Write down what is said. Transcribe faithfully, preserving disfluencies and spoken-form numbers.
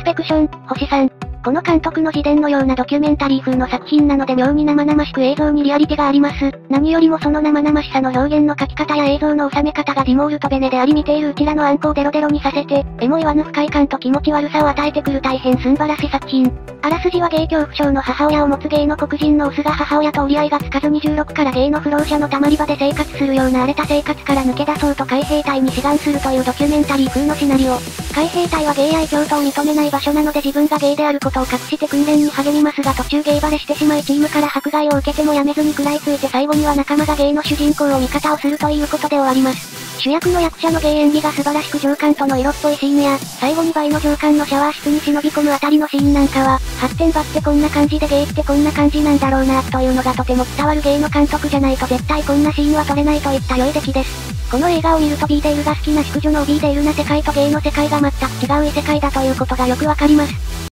ペクション、星さん。この監督の自伝のようなドキュメンタリー風の作品なので妙に生々しく映像にリアリティがあります。何よりもその生々しさの表現の書き方や映像の収め方がディモールとベネであり見ているうちらのあんこをデロデロにさせて、えも言わぬ不快感と気持ち悪さを与えてくる大変すんばらし作品。あらすじはゲイ恐怖症の母親を持つゲイの黒人のオスが母親と折り合いがつかずにじゅうろくからゲイの不老者のたまり場で生活するような荒れた生活から抜け出そうと海兵隊に志願するというドキュメンタリー風のシナリオ。海兵隊はゲイ愛嬌とを認めない場所なので自分がゲイであることを隠して訓練に励みますが途中ゲイバレしてしまいチームから迫害を受けてもやめずに食らいついて最後には仲間がゲイの主人公を味方をするということで終わります。主役の役者のゲイ演技が素晴らしく上官との色っぽいシーンや、最後に倍の上官のシャワー室に忍び込むあたりのシーンなんかは、発展場ってこんな感じでゲイってこんな感じなんだろうなというのがとても伝わるゲイの監督じゃないと絶対こんなシーンは撮れないといった良い出来です。この映画を見ると B デイルが好きな淑女の B デイルな世界とゲイの世界が全く違う異世界だということがよくわかります。